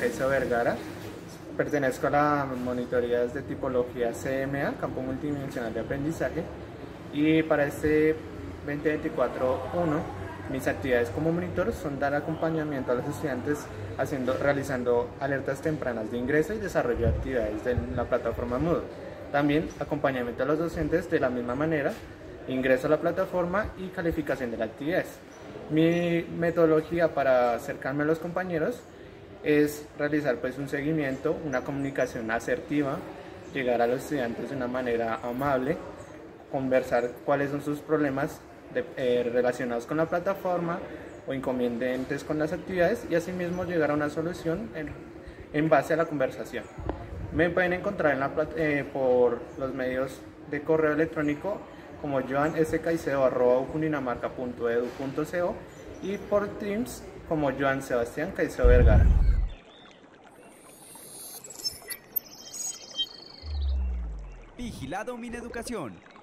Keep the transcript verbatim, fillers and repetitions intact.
Caicedo Vergara. Pertenezco a la monitoría de tipología C M A, Campo Multidimensional de Aprendizaje, y para este dos mil veinticuatro uno mis actividades como monitor son dar acompañamiento a los estudiantes haciendo, realizando alertas tempranas de ingreso y desarrollo de actividades de la plataforma Moodle. También acompañamiento a los docentes de la misma manera, ingreso a la plataforma y calificación de las actividades. Mi metodología para acercarme a los compañeros es realizar pues un seguimiento, una comunicación asertiva, llegar a los estudiantes de una manera amable, conversar cuáles son sus problemas de, eh, relacionados con la plataforma o inconvenientes con las actividades y asimismo llegar a una solución en, en base a la conversación. Me pueden encontrar en la, eh, por los medios de correo electrónico como joan s caicedo arroba ucundinamarca punto edu punto co y por Teams como Joan Sebastián Caicedo Vergara. Vigilado Mineducación.